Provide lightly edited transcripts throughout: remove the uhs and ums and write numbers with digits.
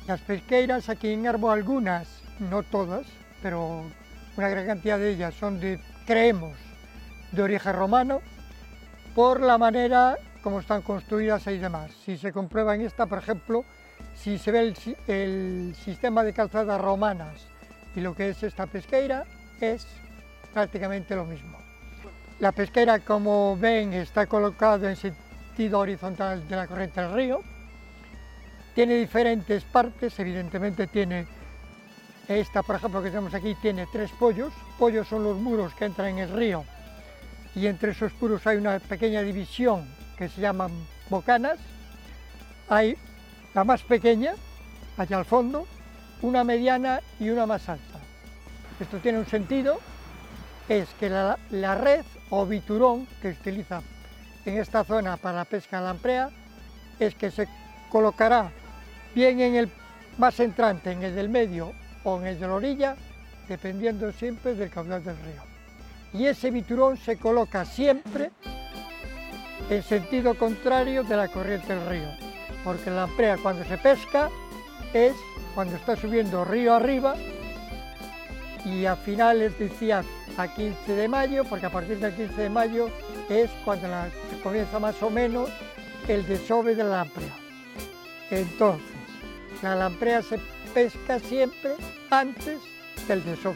Las pesqueiras aquí en Arbo, algunas, no todas, pero una gran cantidad de ellas son creemos, de origen romano, por la manera como están construidas y demás. Si se comprueba en esta, por ejemplo, si se ve el sistema de calzadas romanas y lo que es esta pesqueira, es prácticamente lo mismo. La pesqueira, como ven, está colocada en sentido horizontal de la corriente del río. Tiene diferentes partes, evidentemente tiene esta, por ejemplo, que tenemos aquí, tiene 3 poyos. Poyos son los muros que entran en el río y entre esos muros hay una pequeña división que se llaman bocanas. Hay la más pequeña, allá al fondo, una mediana y una más alta. Esto tiene un sentido, es que la red o biturón que se utiliza en esta zona para la pesca de lamprea es que se colocará bien en el más entrante, en el del medio o en el de la orilla, dependiendo siempre del caudal del río. Y ese biturón se coloca siempre en sentido contrario de la corriente del río, porque la lamprea cuando se pesca es cuando está subiendo río arriba y a finales, decía, a 15 de mayo, porque a partir del 15 de mayo es cuando comienza más o menos el desove de la lamprea. Entonces, la lamprea se pesca siempre antes del desove.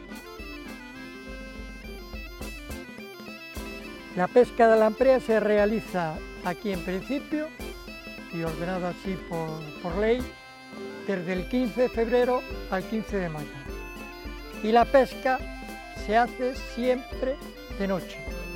La pesca de lamprea se realiza aquí en principio, y ordenado así por ley, desde el 15 de febrero al 15 de mayo. Y la pesca se hace siempre de noche.